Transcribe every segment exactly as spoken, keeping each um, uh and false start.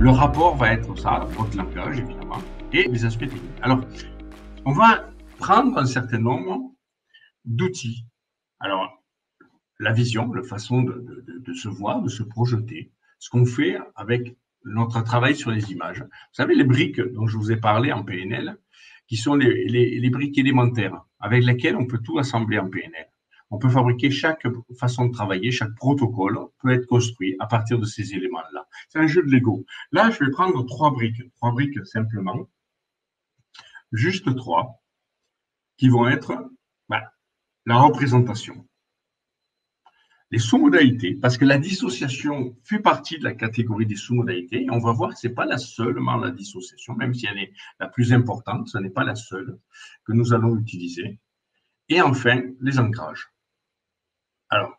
Le rapport va être ça, votre langage évidemment, et les aspects techniques. Alors, on va prendre un certain nombre d'outils. Alors, la vision, la façon de, de, de se voir, de se projeter, ce qu'on fait avec notre travail sur les images. Vous savez, les briques dont je vous ai parlé en P N L, qui sont les, les, les briques élémentaires, avec lesquelles on peut tout assembler en P N L. On peut fabriquer chaque façon de travailler, chaque protocole peut être construit à partir de ces éléments-là. C'est un jeu de Lego. Là, je vais prendre trois briques, trois briques simplement, juste trois, qui vont être ben, la représentation, les sous-modalités, parce que la dissociation fait partie de la catégorie des sous-modalités, et on va voir que ce n'est pas la seule, la dissociation, même si elle est la plus importante, ce n'est pas la seule que nous allons utiliser. Et enfin, les ancrages. Alors,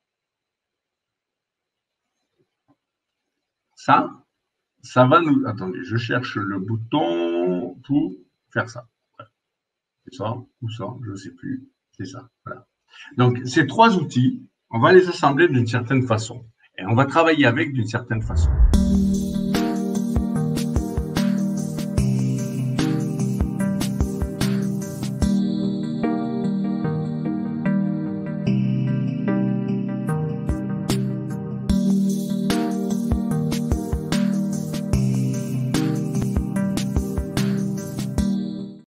ça, ça va nous... Attendez, je cherche le bouton pour faire ça. C'est ça ou ça, je ne sais plus. C'est ça, voilà. Donc, ces trois outils, on va les assembler d'une certaine façon. Et on va travailler avec d'une certaine façon.